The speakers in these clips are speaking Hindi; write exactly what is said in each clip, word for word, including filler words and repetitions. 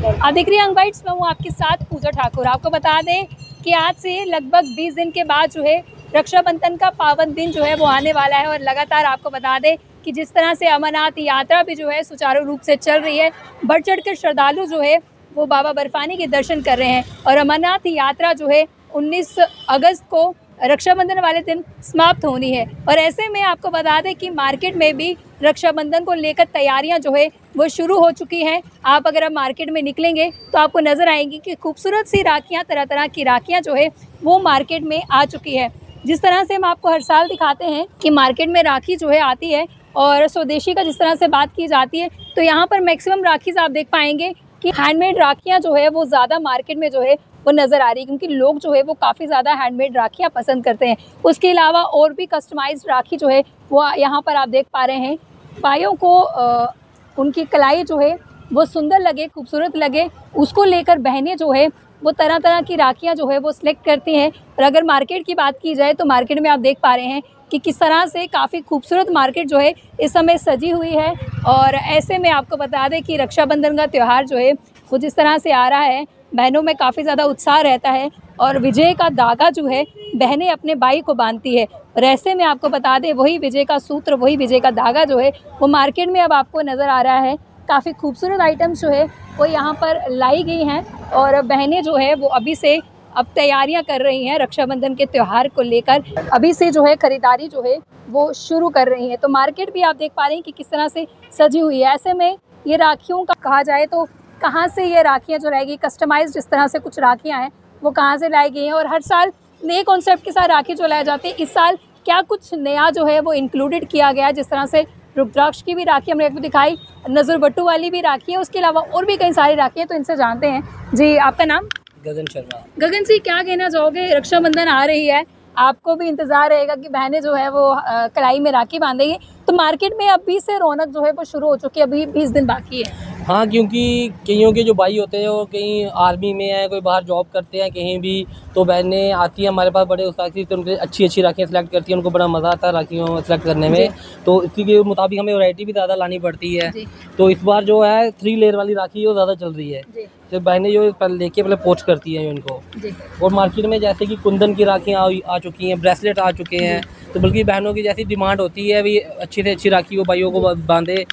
आप देख रही हैं यंग बाइट्स, मैं हूँ आपके साथ पूजा ठाकुर। आपको बता दें कि आज से लगभग बीस दिन के बाद जो है रक्षाबंधन का पावन दिन जो है वो आने वाला है। और लगातार आपको बता दें कि जिस तरह से अमरनाथ यात्रा भी जो है सुचारू रूप से चल रही है, बढ़ चढ़ कर श्रद्धालु जो है वो बाबा बर्फानी के दर्शन कर रहे हैं। और अमरनाथ यात्रा जो है उन्नीस अगस्त को रक्षाबंधन वाले दिन समाप्त होनी है। और ऐसे में आपको बता दें कि मार्केट में भी रक्षाबंधन को लेकर तैयारियां जो है वो शुरू हो चुकी हैं। आप अगर आप मार्केट में निकलेंगे तो आपको नज़र आएंगी कि खूबसूरत सी राखियां, तरह तरह की राखियां जो है वो मार्केट में आ चुकी है। जिस तरह से हम आपको हर साल दिखाते हैं कि मार्केट में राखी जो है आती है और स्वदेशी का जिस तरह से बात की जाती है, तो यहाँ पर मैक्सिमम राखी से आप देख पाएंगे कि हैंडमेड राखियाँ जो है वो ज़्यादा मार्केट में जो है वो नज़र आ रही है, क्योंकि लोग जो है वो काफ़ी ज़्यादा हैंडमेड राखियाँ पसंद करते हैं। उसके अलावा और भी कस्टमाइज्ड राखी जो है वो यहाँ पर आप देख पा रहे हैं। पायों को आ, उनकी कलाई जो है वो सुंदर लगे, खूबसूरत लगे, उसको लेकर बहनें जो है वो तरह तरह की राखियाँ जो है वो सिलेक्ट करती हैं। और अगर मार्केट की बात की जाए तो मार्केट में आप देख पा रहे हैं कि किस तरह से काफ़ी खूबसूरत मार्केट जो है इस समय सजी हुई है। और ऐसे में आपको बता दें कि रक्षाबंधन का त्यौहार जो है वो जिस तरह से आ रहा है, बहनों में काफ़ी ज़्यादा उत्साह रहता है और विजय का धागा जो है बहनें अपने भाई को बांधती है। और ऐसे में आपको बता दें वही विजय का सूत्र, वही विजय का धागा जो है वो मार्केट में अब आपको नज़र आ रहा है। काफ़ी खूबसूरत आइटम्स जो है वो यहाँ पर लाई गई हैं और बहनें जो है वो अभी से अब तैयारियां कर रही हैं रक्षाबंधन के त्यौहार को लेकर। अभी से जो है ख़रीदारी जो है वो शुरू कर रही हैं। तो मार्केट भी आप देख पा रहे हैं कि किस तरह से सजी हुई है। ऐसे में ये राखियों का कहा जाए तो कहाँ से ये राखियाँ जो रहेगी कस्टमाइज, जिस तरह से कुछ राखियाँ हैं वो कहाँ से लाई गई हैं और हर साल नए कॉन्सेप्ट के साथ राखी जो लाई जाती है, इस साल क्या कुछ नया जो है वो इंक्लूडेड किया गया है। जिस तरह से रुद्राक्ष की भी राखी हमने आपको दिखाई, नज़र बट्टू वाली भी राखी है, उसके अलावा और भी कई सारी राखी हैं। तो इनसे जानते हैं। जी, आपका नाम? गगन शर्मा। गगन जी, क्या कहना चाहोगे? रक्षाबंधन आ रही है, आपको भी इंतज़ार रहेगा कि बहनें जो है वो कलाई में राखी बांधेंगी, तो मार्केट में अभी से रौनक जो है वो शुरू हो चुकी है, अभी बीस दिन बाकी है। हाँ, क्योंकि कईयों के जो भाई होते हैं वो कहीं आर्मी में हैं, कोई बाहर जॉब करते हैं कहीं भी, तो बहनें आती हैं हमारे पास बड़े उत्साह से, तो उनके अच्छी अच्छी राखियाँ सेलेक्ट करती हैं। उनको बड़ा मज़ा आता है राखियों सेलेक्ट करने में, तो इसी के मुताबिक हमें वैरायटी भी ज़्यादा लानी पड़ती है। तो इस बार जो है थ्री लेयर वाली राखी वो ज़्यादा चल रही है, तो बहनें जो पहले लेके पहले पोस्ट करती हैं इनको। और मार्केट में जैसे कि कुंदन की राखियाँ आ चुकी हैं, ब्रेसलेट आ चुके हैं, तो बल्कि बहनों की जैसी डिमांड होती है भी अच्छी से अच्छी राखी को भाइयों को बांधे।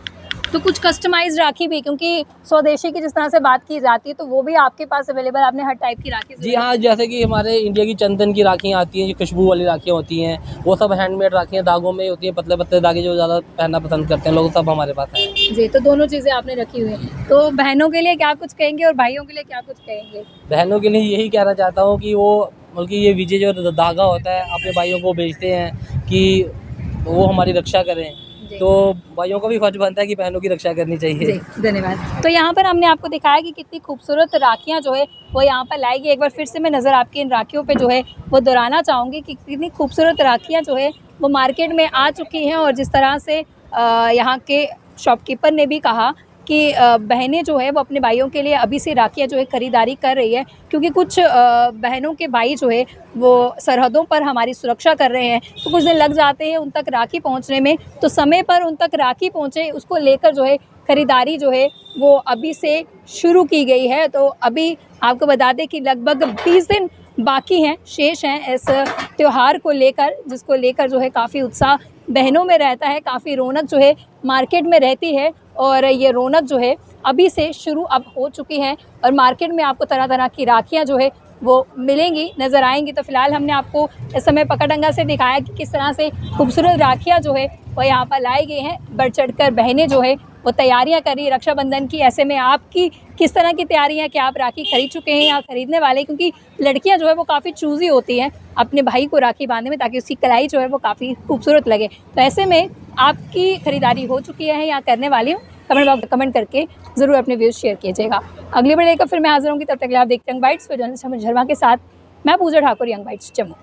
तो कुछ कस्टमाइज्ड राखी भी, क्योंकि स्वदेशी की जिस तरह से बात की जाती है तो वो भी आपके पास अवेलेबल, आपने हर टाइप की राखी? जी हाँ, जैसे कि हमारे इंडिया की चंदन की राखियाँ आती हैं, जो खुशबू वाली राखियाँ होती हैं, वो सब हैंडमेड राखियाँ धागों में होती हैं, पतले पतले धागे जो ज़्यादा पहनना पसंद करते हैं लोग, सब हमारे पास है। जी, तो दोनों चीज़ें आपने रखी हुई हैं। तो बहनों के लिए क्या कुछ कहेंगे और भाइयों के लिए क्या कुछ कहेंगे? बहनों के लिए यही कहना चाहता हूँ कि वो बल्कि ये विजय जो धागा होता है अपने भाइयों को भेजते हैं कि वो हमारी रक्षा करें, तो भाइयों को भी फर्ज बनता है कि बहनों की रक्षा करनी चाहिए। धन्यवाद। तो यहाँ पर हमने आपको दिखाया कि कितनी खूबसूरत राखियाँ जो है वो यहाँ पर लाएगी। एक बार फिर से मैं नज़र आपकी इन राखियों पे जो है वो दोहराना चाहूँगी कि कितनी खूबसूरत राखियाँ जो है वो मार्केट में आ चुकी हैं। और जिस तरह से यहाँ के शॉपकीपर ने भी कहा कि बहनें जो है वो अपने भाइयों के लिए अभी से राखियाँ जो है ख़रीदारी कर रही है, क्योंकि कुछ बहनों के भाई जो है वो सरहदों पर हमारी सुरक्षा कर रहे हैं, तो कुछ दिन लग जाते हैं उन तक राखी पहुंचने में। तो समय पर उन तक राखी पहुंचे, उसको लेकर जो है ख़रीदारी जो है वो अभी से शुरू की गई है। तो अभी आपको बता दें कि लगभग बीस दिन बाकी हैं, शेष हैं इस त्यौहार को लेकर, जिसको लेकर जो है काफ़ी उत्साह बहनों में रहता है, काफ़ी रौनक जो है मार्केट में रहती है। और ये रौनक जो है अभी से शुरू अब हो चुकी है और मार्केट में आपको तरह तरह की राखियाँ जो है वो मिलेंगी, नज़र आएंगी। तो फिलहाल हमने आपको इस समय पकड़ंगा से दिखाया कि किस तरह से खूबसूरत राखियाँ जो है वो यहाँ पर लाई गई हैं। बढ़ चढ़ कर बहनें जो है वो तैयारियां कर रही है रक्षाबंधन की। ऐसे में आपकी किस तरह की तैयारियां, क्या आप राखी खरीद चुके हैं या खरीदने वाले? क्योंकि लड़कियां जो है वो काफ़ी चूज़ी होती हैं अपने भाई को राखी बांधने में, ताकि उसकी कलाई जो है वो काफ़ी खूबसूरत लगे। तो ऐसे में आपकी ख़रीदारी हो चुकी है या करने वाली हूँ? कमेंट बॉक्स कमेंट करके ज़रूर अपने व्यूज़ शेयर कीजिएगा। अगली बार लेकर फिर मैं हाजिर होंगी, तब तक के लिए आप देखते हैं यंग बाइट्स, फिर जर्नलिस्ट हमर झरमा के साथ। मैं पूजा ठाकुर, यंग बाइट्स जम्मू।